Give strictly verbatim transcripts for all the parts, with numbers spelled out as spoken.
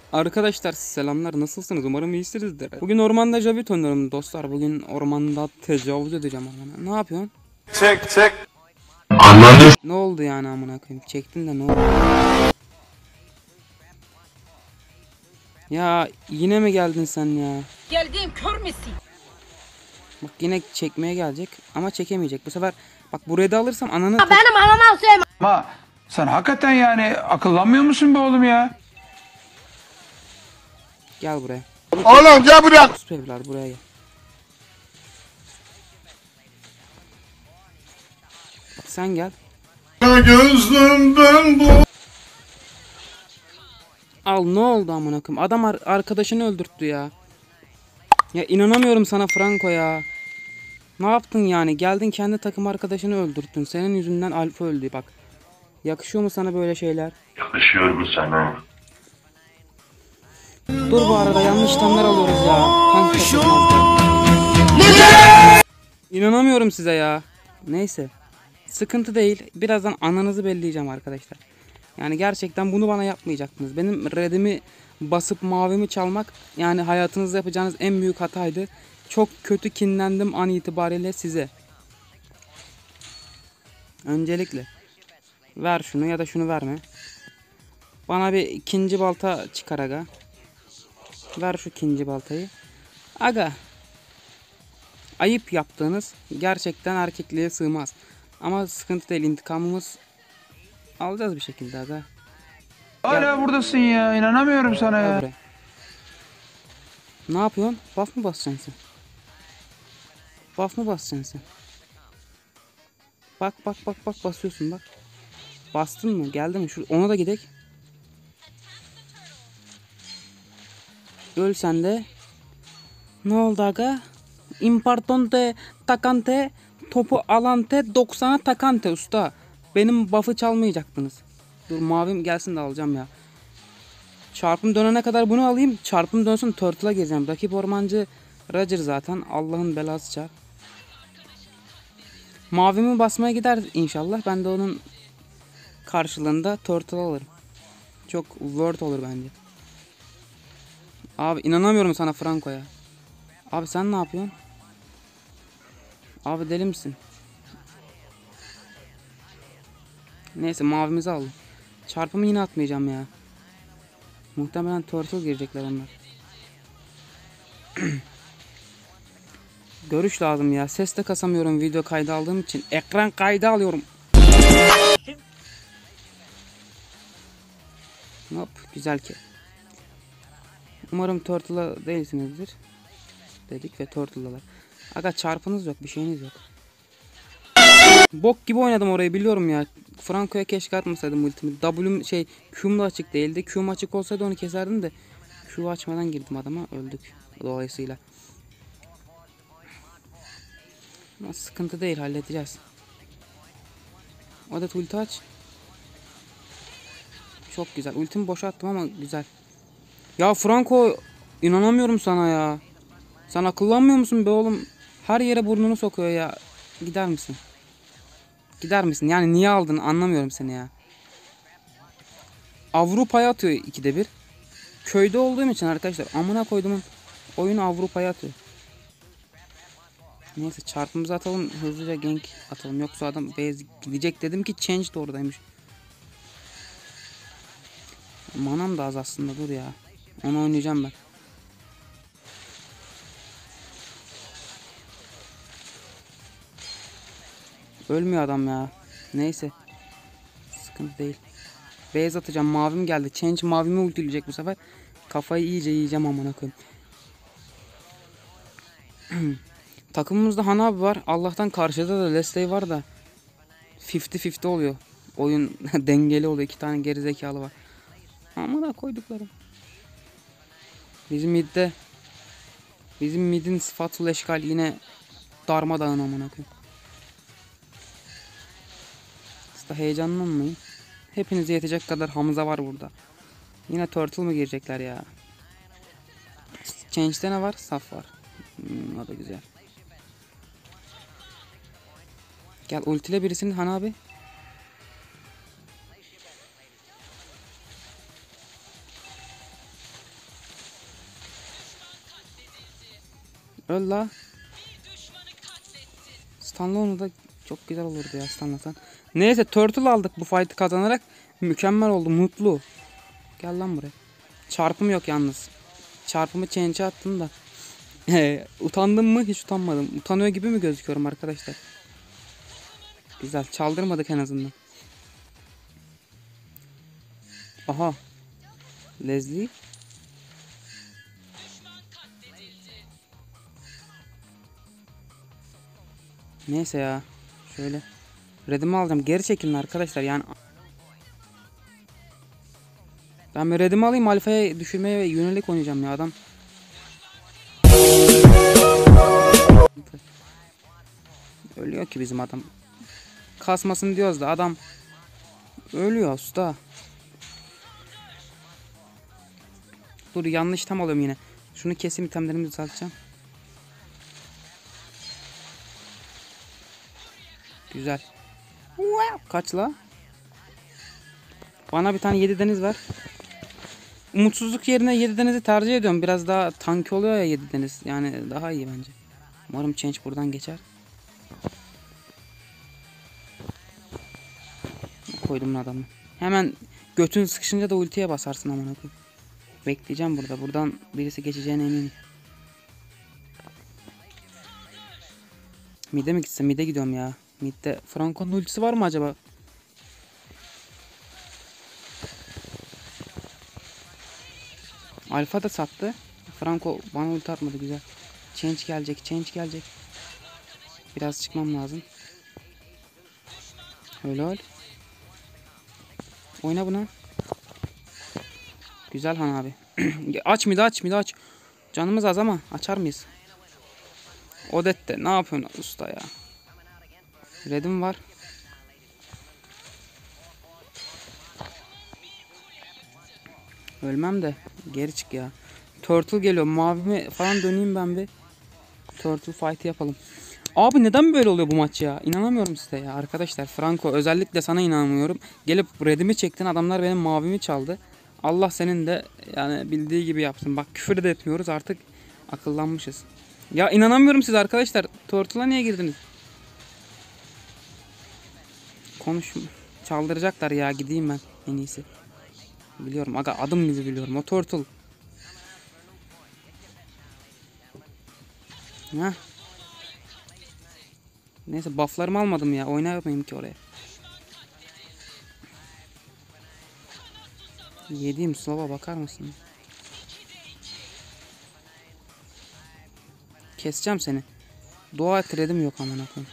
Arkadaşlar selamlar, nasılsınız? Umarım iyisinizdir. Bugün ormanda Javit oynuyorum dostlar. Bugün ormanda tecavüz edeceğim ormana. Ne yapıyorsun? Çek çek. Anladın. Ne oldu yani amına koyayım? Çektin de ne oldu? Ya yine mi geldin sen ya? Geldiğim kör müsün? Bak yine çekmeye gelecek ama çekemeyecek. Bu sefer bak burayı da alırsam ananı... Benim anama söyleme. Ama sen hakikaten yani akıllanmıyor musun be oğlum ya? Gel buraya. Oğlum gel buraya. Evler buraya gel. Bak sen gel. Gözümden bu. Al, ne oldu amına koyayım? Adam ar arkadaşını öldürttü ya. Ya inanamıyorum sana Franco ya. Ne yaptın yani? Geldin kendi takım arkadaşını öldürttün. Senin yüzünden Alfa öldü bak. Yakışıyor mu sana böyle şeyler? Yakışıyor mu sana? Dur, bu arada yanlış itemler alıyoruz ya. Tank kapatmazdı. İnanamıyorum size ya. Neyse. Sıkıntı değil. Birazdan ananızı belleyeceğim arkadaşlar. Yani gerçekten bunu bana yapmayacaktınız. Benim redimi basıp mavimi çalmak yani hayatınızda yapacağınız en büyük hataydı. Çok kötü kinlendim an itibariyle size. Öncelikle ver şunu ya da şunu verme. Bana bir ikinci balta çıkar aga. Ver şu ikinci baltayı. Aga. Ayıp yaptığınız gerçekten erkekliğe sığmaz. Ama sıkıntı değil, intikamımız alacağız bir şekilde aga. Hala buradasın ya, inanamıyorum sana Gel ya. buraya. Ne yapıyorsun? Buff mı basacaksın sen? Buff mı basacaksın sen? Bak bak bak bak basıyorsun bak. Bastın mı? Geldi mi? Şu, ona da gidek. Öl sen de. Ne oldu aga? Importante takante topu alante doksana takante usta. Benim buff'ı çalmayacaktınız. Dur mavim gelsin de alacağım ya. Çarpım dönene kadar bunu alayım. Çarpım dönsün Turtle'a gezeceğim. Rakip ormancı Roger zaten. Allah'ın belası çar. Mavimi basmaya gider inşallah. Ben de onun karşılığında Turtle alırım. Çok worth olur bence. Abi inanamıyorum sana Franco ya. Abi sen ne yapıyorsun? Abi deli misin? Neyse mavimizi aldım. Çarpımı yine atmayacağım ya. Muhtemelen Turtle girecekler onlar. Görüş lazım ya. Ses de kasamıyorum video kaydı aldığım için. Ekran kaydı alıyorum. Hop, güzel ki. Umarım Turtle'a değilsinizdir. Dedik ve Turtle'dalar. Aga çarpınız yok, bir şeyiniz yok. Bok gibi oynadım orayı biliyorum ya. Franco'ya keşke atmasaydım ultimi. W'm şey Q'm da açık değildi. Q'm açık olsaydı onu keserdim de Q'u açmadan girdim adama, öldük. Dolayısıyla. Ama sıkıntı değil, halledeceğiz. Adet ulti aç. Çok güzel. Ultimi boşa attım ama güzel. Ya Franco inanamıyorum sana ya. Sen akıllanmıyor musun be oğlum? Her yere burnunu sokuyor ya. Gider misin? Gider misin? Yani niye aldın anlamıyorum seni ya. Avrupa'ya atıyor ikide bir. Köyde olduğum için arkadaşlar amına koyduğumun oyunu Avrupa'ya atıyor. Neyse çarpımızı atalım, hızlıca gank atalım, yoksa adam base gidecek dedim ki change de oradaymış. Manam da az aslında, dur ya. Onu oynayacağım ben. Ölmüyor adam ya. Neyse. Sıkıntı değil. Base atacağım. Mavim geldi. Change mavimi ultileyecek bu sefer. Kafayı iyice yiyeceğim amına koyayım. Takımımızda Han abi var. Allah'tan karşıda da Leslie var da elli elli oluyor. Oyun dengeli oluyor. İki tane gerizekalı var. Amına koyduklarım. Bizim midde Bizim midin sıfatlı eşkal yine darmadağın amına koyayım. Siz de heyecanlanmayın. Hepinize yetecek kadar Hamza var burada. Yine Turtle mı girecekler ya? Change'de ne var? Saf var. Hmm, o da güzel. Gel ultile birisini Han abi. Öl la. Stunla onu da çok güzel olurdu ya stunlasan. Neyse turtle aldık bu fight'ı kazanarak. Mükemmel oldu, mutlu. Gel lan buraya. Çarpım yok yalnız. Çarpımı change'e attım da. Utandım mı? Hiç utanmadım. Utanıyor gibi mi gözüküyorum arkadaşlar? Güzel. Çaldırmadık en azından. Aha. Leslie. Neyse ya. Şöyle. Redimi alacağım. Geri çekilin arkadaşlar. Yani ben bir redimi alayım. Alfa'ya düşürmeye yönelik oynayacağım ya adam. Ölüyor ki bizim adam. Kasmasın diyoruz da adam ölüyor usta. Dur yanlış tam alıyorum yine. Şunu keseyim, itemlerimi düzelteceğim. Güzel. Kaç la? Bana bir tane yedi deniz ver. Umutsuzluk yerine yedi denizi tercih ediyorum. Biraz daha tank oluyor ya yedi deniz. Yani daha iyi bence. Umarım change buradan geçer. Koydum adamı. Hemen götün sıkışınca da ultiye basarsın aman akım. Bekleyeceğim burada. Buradan birisi geçeceğine eminim. Mid'e mi gitsem? Mid'e gidiyorum ya. Mid'de Franco'nun ultisi var mı acaba? Alfa da sattı. Franco bana ulti atmadı, güzel. Change gelecek, change gelecek. Biraz çıkmam lazım. Öyle öyle. Oyna buna. Güzel Han abi. Aç mıydı, aç mıydı, aç. Canımız az ama açar mıyız? Odette ne yapıyorsun usta ya? Red'im var. Ölmem de geri çık ya. Turtle geliyor. Mavimi falan döneyim ben bir. Turtle fight yapalım. Abi neden böyle oluyor bu maç ya? İnanamıyorum size ya arkadaşlar. Franco özellikle sana inanmıyorum. Gelip redimi çektin, adamlar benim mavimi çaldı. Allah senin de yani bildiği gibi yapsın. Bak küfür de etmiyoruz artık, akıllanmışız. Ya inanamıyorum size arkadaşlar. Turtle'a niye girdiniz? Konuş. Çaldıracaklar ya, gideyim ben en iyisi. Biliyorum aga, adım gibi biliyorum o Turtle. Heh. Neyse bufflarımı almadım ya, oynayamayayım ki oraya. Yediğim slova bakar mısın? Keseceğim seni. Dua et redim yok aman akım.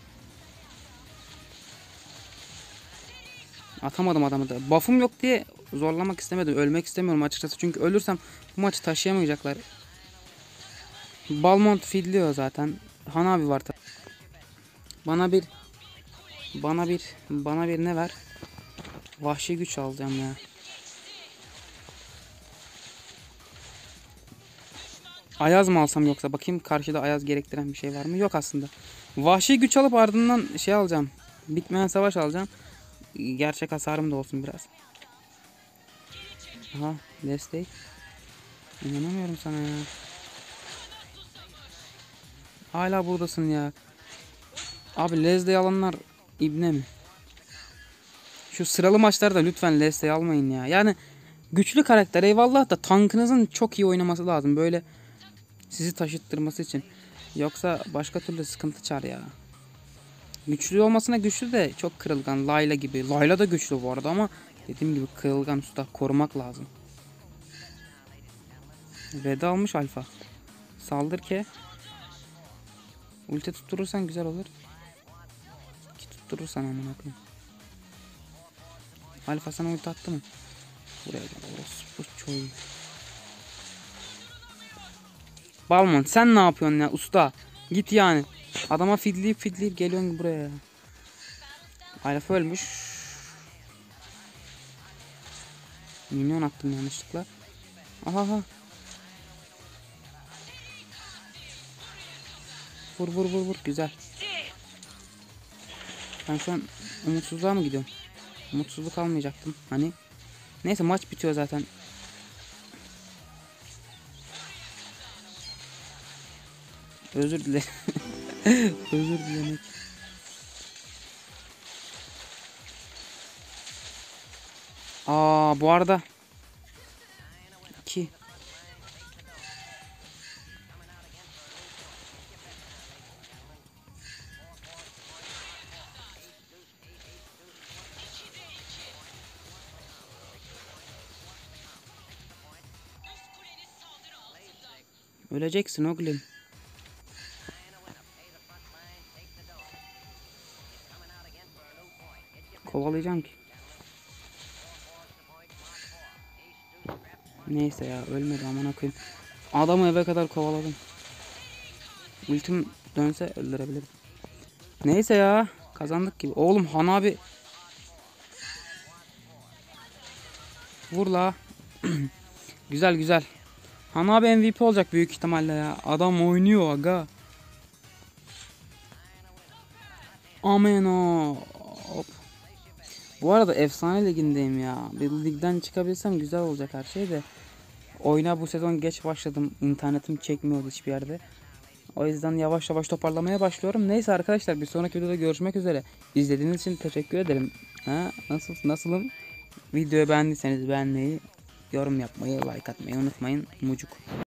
Atamadım adamı da. Buff'um yok diye zorlamak istemedim. Ölmek istemiyorum açıkçası. Çünkü ölürsem bu maçı taşıyamayacaklar. Balmont feedliyor zaten. Hanabi var tabi. Bana bir bana bir bana bir ne ver? Vahşi güç alacağım ya. Ayaz mı alsam yoksa, bakayım karşıda ayaz gerektiren bir şey var mı? Yok aslında. Vahşi güç alıp ardından şey alacağım. Bitmeyen savaş alacağım. Gerçek hasarım da olsun biraz. Aha, destek. İnanamıyorum sana ya. Hala buradasın ya. Abi Leslie'yi alanlar ibne mi? Şu sıralı maçlarda lütfen Leslie'yi almayın ya. Yani güçlü karakter eyvallah da tankınızın çok iyi oynaması lazım. Böyle sizi taşıttırması için. Yoksa başka türlü sıkıntı çar ya. Güçlü olmasına güçlü de çok kırılgan. Layla gibi. Layla da güçlü bu arada ama dediğim gibi kırılgan usta, korumak lazım. Red almış Alfa. Saldır ki. Ulti tutturursan güzel olur. Ki tutturursan amına koyayım. Alfa sana ulti attı mı? Buraya gel. Orospu çoğu. Balmont sen ne yapıyorsun ya usta? Git yani. Adama fidleyip fidleyip geliyorsun buraya ya. Alfa ölmüş. Minyon attım yanlışlıkla. Aha aha. Vur vur vur vur, güzel. Ben şu an umutsuzluğa mı gidiyorum? Umutsuzluk almayacaktım hani. Neyse maç bitiyor zaten. Özür dilerim. Özür dilemek. Aa bu arada iki. Öleceksin oğlum. Kovalayacağım ki. Neyse ya ölmedi aman koyayım. Adamı eve kadar kovaladım. Ultim dönse öldürebilirim. Neyse ya kazandık gibi. Oğlum Han abi. Vur la. Güzel güzel. Han abi M V P olacak büyük ihtimalle ya. Adam oynuyor aga. Amen o. Hop. Bu arada efsane ligindeyim ya. Bir ligden çıkabilsem güzel olacak her şey de. Oyuna bu sezon geç başladım. İnternetim çekmiyordu hiçbir yerde. O yüzden yavaş yavaş toparlamaya başlıyorum. Neyse arkadaşlar bir sonraki videoda görüşmek üzere. İzlediğiniz için teşekkür ederim. Ha, nasıl nasılım? Videoyu beğendiyseniz beğenmeyi, yorum yapmayı, like atmayı unutmayın. Mucuk.